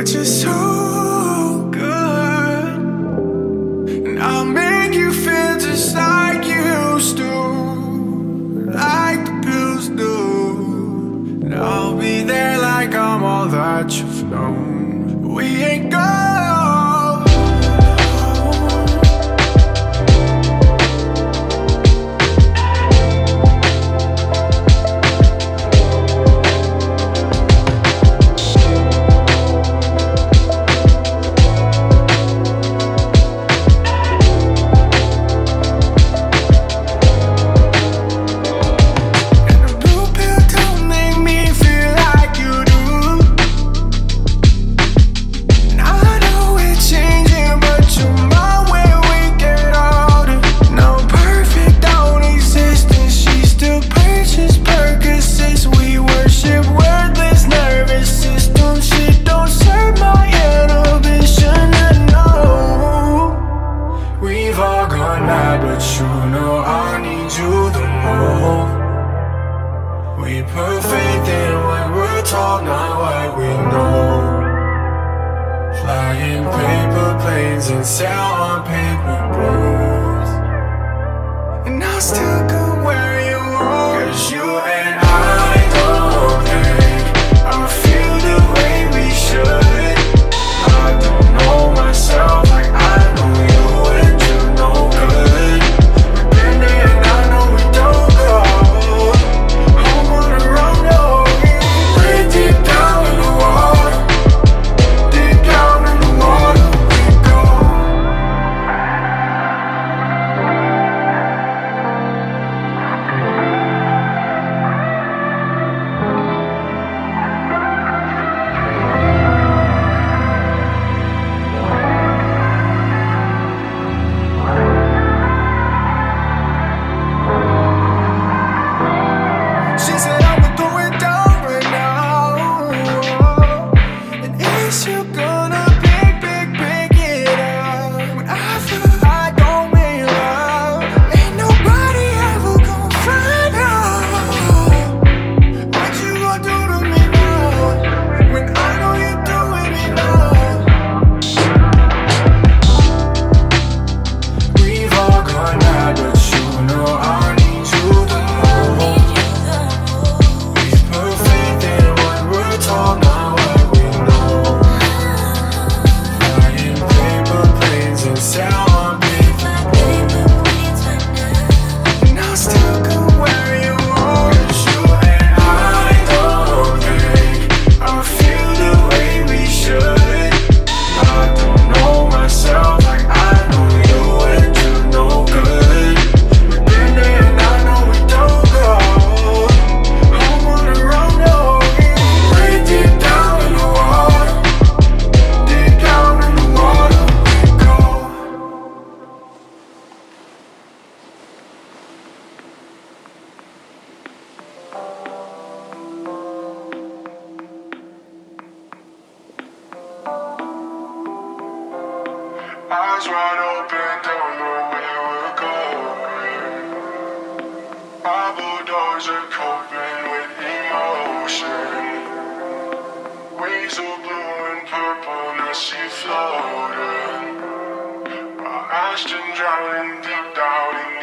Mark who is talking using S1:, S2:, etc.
S1: you're so good, and I'll make you feel just like you used to, like the pills do. And I'll be there like I'm all that you've known. We ain't gold. But you know I need you the most. We put faith in what we're taught, not what we know. Flying paper planes and sail on paper boats. And I still go where you are, 'cause you and I don't think I feel the way we should. I don't know myself like I know you, and you know good. Eyes wide open, don't know where we're going. Bubble doors are coping with emotion. Waves of blue and purple, the sea floating. While Ashton drowning deep down in